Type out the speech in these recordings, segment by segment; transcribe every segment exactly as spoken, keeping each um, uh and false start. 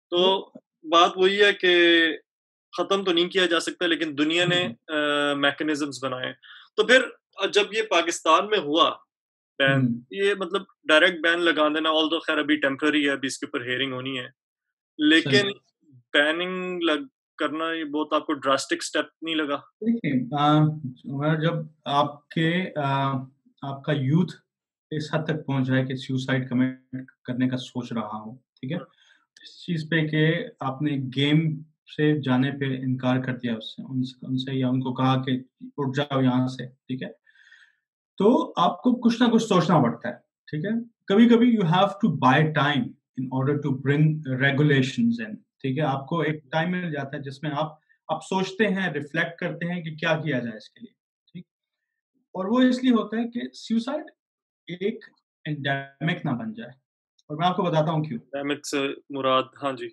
तो तो बात वही है कि खत्म तो नहीं किया जा सकता, लेकिन दुनिया ने हुँ, मैकेनिज्म्स बनाए। तो फिर अ, जब ये पाकिस्तान में हुआ बैन, हुँ, ये मतलब डायरेक्ट बैन लगा देना, ऑल्दो खैर अभी टेम्पररी है, अभी इसके ऊपर हियरिंग होनी है, सही। लेकिन बैनिंग लग करना ये बहुत आपको ड्रास्टिक स्टेप नहीं लगा? देखिए अ, मैं जब आपके अ, आपका यूथ इस हद तक पहुँच जाए कि सुसाइड कमिट करने का सोच रहा हो, ठीक है? हुँ, इस चीज़ पे कि आपने गेम से जाने पे इनकार कर दिया उससे उनस उनसे या उनको कहा कि उठ जाओ यहाँ से, ठीक है? तो आपको कुछ ना कुछ सोचना पड़ता है, ठीक है? कभी-कभी you have to buy time in order to bring regulations in, ठीक है? आपको एक टाइम मिल जाता है जिसमें आप आप सोचते हैं, रिफ्लेक्ट करते हैं कि क्या किया जाए इसके लिए, ठीक? और वो इसलिए होता है कि सुसाइड एक एंडेमिक ना बन जाए और मैं आपको बताता हूँ क्यों। पैमिक से मुराद, हाँ जी,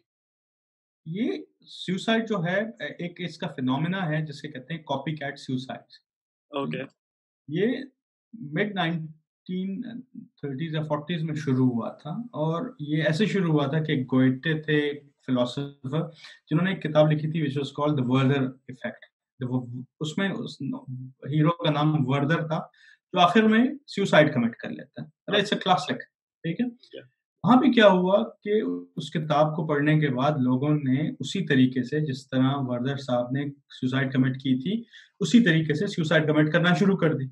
ये सुसाइड जो है अ, एक इसका फिनोमेना है जिसे कहते हैं कॉपीकैट सुसाइड्स। ओके, ये मिड नाइनटीन थर्टीज़ या फ़ोर्टीज़ में शुरू हुआ था और ये ऐसे शुरू हुआ था कि गोएटे थे फिलोसोफर जिन्होंने एक किताब लिखी थी which was called the Werther effect. तो वो उसमें उस हीरो का नाम वर्दर था, जो आखिर में सुसाइड कमिट कर लेता है। अरे इट्स अ अच्छा, क्लासिक, ठीक है? ठीक है, वहाँ पे क्या हुआ कि उस किताब को पढ़ने के बाद लोगों ने उसी तरीके से जिस तरह वर्दर साहब ने सुसाइड कमिट की थी, उसी तरीके से सुसाइड कमिट करना शुरू कर दी।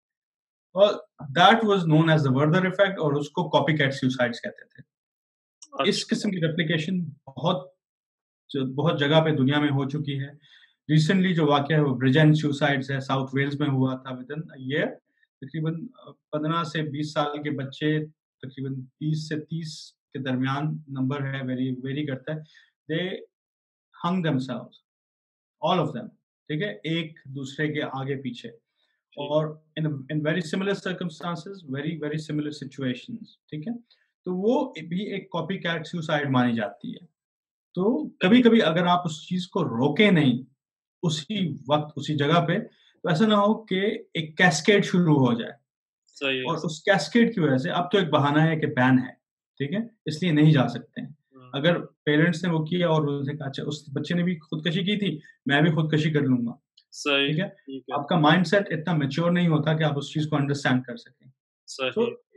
और that was known as the Werther effect और उसको कॉपीकैट सुसाइड्स कहते थे। इस अच्छा, किस्म की रेप्लिकेशन बहुत ज बहुत जगह पे दुनिया में हो चुकी है। रिसेंटली जो वाक़या है वो ब्रिजेन सुसाइड्स है, साउथ वेल्स में हुआ था विदिन अ ईयर तकरीबन अ, पंद्रह से बीस साल के बच्चे तकरीबन तीस से तीस के दरमियान नंबर है, वेरी वेरी करता है। They hung themselves all of them, ठीक है? एक दूसरे के आगे-पीछे ठीक, और in in very similar circumstances, very very similar situations, ठीक है? तो वो भी एक कॉपीकैट सुसाइड मानी जाती है। तो सही, कभी-कभी अगर आप उस चीज़ को रोकें नहीं, उसी वक़्त, उसी जगह पे, तो ऐसा ना हो कि एक कैस्केड शुरू हो जाए सही है, और उस कैस्केड की वजह से अब तो एक बहाना है कि बैन है, ठीक है? इसलिए नहीं जा सकते हैं। हुँ, अगर पेरेंट्स ने वो किया और उन्होंने कहा अच्छा उस बच्चे ने भी खुदकशी की थी, मैं भी खुदकशी कर लूँगा, सही, ठीक है? ठीक है, आपका माइंडसेट इतना मैच्योर नहीं होता कि आप उस चीज़ को अंडरस्टैंड कर सकें। सही, so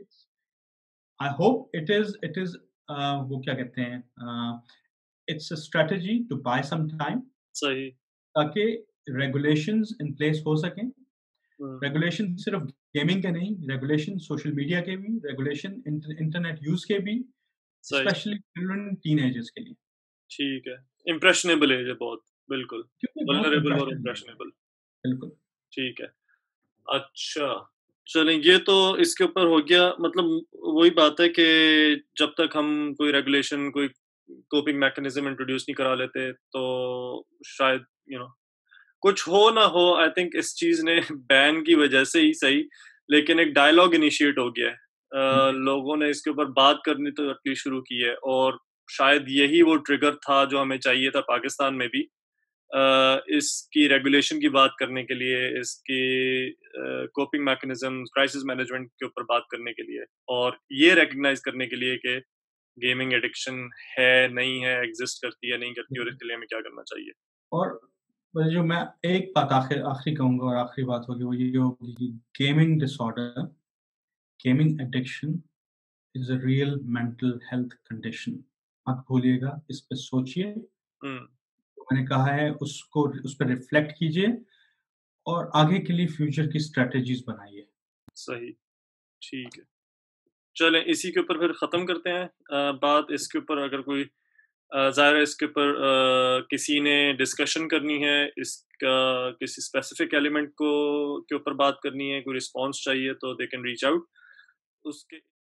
I hope it is it is a, वो क्या कहते हैं uh, it's a strategy to buy some time सही, ताकि रेगुलेशंस इन प्लेस हो सकें। हुँ, रेगुलेशन सिर्फ गेमिंग के नहीं, रेगुलेशन सोशल मीडिया के भी, रेगुलेशन इंट इंटरनेट यूज़ के भी, सही, स्पेशली चिल्ड्रन टीनेजर्स के लिए, ठीक है। इम्प्रेशनेबल एज है बहुत, बिल्कुल, क्योंकि बहुत वल्नरेबल और इम्प्रेशंस हैं। इम्प्रेशनेबल, बिल्कुल। ठीक है। अच्छा, चलें ये तो इसके ऊपर हो गया, मतलब वही बात है कि जब तक हम कोई रेगुलेशन, कोई कोपिंग मैकेनिज़्म इंट्रोड्यूस नहीं करा लेते, तो शायद यू नो कुछ हो ना हो, आई थिंक इस चीज़ ने बैन की वजह से ही सही, लेकिन एक डायलॉग इनिशिएट हो गया है। हुँ, अ, लोगों ने इसके ऊपर बात करनी तो एटलीस्ट शुरू की है, और शायद यही वो ट्रिगर था जो हमें चाहिए था पाकिस्तान में भी, अ, इसकी रेगुलेशन की बात करने के लिए, इसकी uh, coping mechanism, crisis management के ऊपर बात करने के लिए, और ये रिकॉग्नाइज़ करने के लिए कि गेमिंग एडिक्शन है, नहीं है, एक्ज़िस्ट करती है, नहीं करती, और बिल्कुल। इसके लिए हमें क्या करना चाहिए? और बस जो मैं एक बात आखिर आखिरी कहूँगा और आखिरी बात होगी वो ये होगी कि gaming disorder, gaming addiction is a real mental health condition. मत भूलिएगा, इस पे सोचिए। हुँ, जो मैंने कहा है उसको उस पे रिफ्लेक्ट कीजिए और आगे के लिए फ्यूचर की स्ट्रैटेजीज़ बनाइए। सही, ठीक है। चलें इसी के ऊपर फिर ख़त्म करते हैं अ, बात इसके ऊपर, अगर कोई अ, ज़ाहिर है इसके ऊपर अ, किसी ने डिस्कशन करनी है, इसका किसी स्पेसिफिक एलिमेंट को के ऊपर बात करनी है, कोई रिस्पॉन्स चाहिए, तो दे कैन रीच आउट। उसके